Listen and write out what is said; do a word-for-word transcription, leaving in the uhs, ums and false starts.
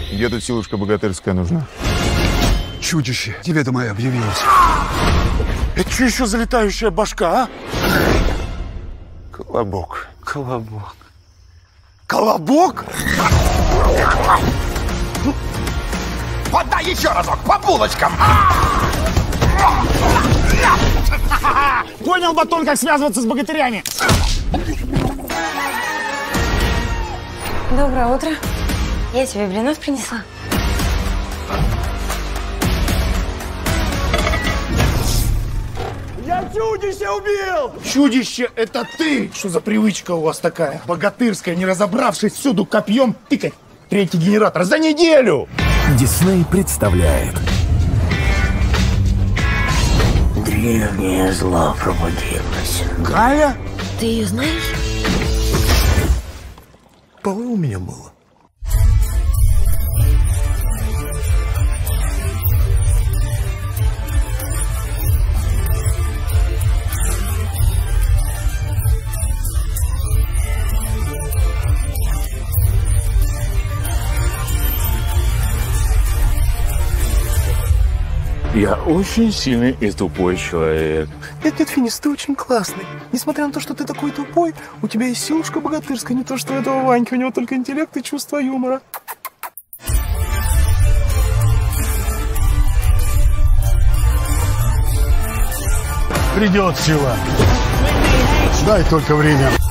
Где тут силушка богатырская нужна? Чудище, тебе-то моя объявилась. Это что еще за летающая башка, а? Колобок. Колобок. Колобок? Подай еще разок, по булочкам! Понял, Батон, как связываться с богатырями? Доброе утро. Я тебе блинов принесла. Я чудище убил! Чудище, это ты! Что за привычка у вас такая? Богатырская, не разобравшись, всюду копьем тыкать. Третий генератор за неделю! Дисней представляет. Древнее зло пробудилось. Галя? Ты ее знаешь? Полы у меня было. Я очень сильный и тупой человек. Нет, нет, Финис, ты очень классный. Несмотря на то, что ты такой тупой, у тебя есть силушка богатырская, не то что у этого Ваньки, у него только интеллект и чувство юмора. Придет сила. Дай только время.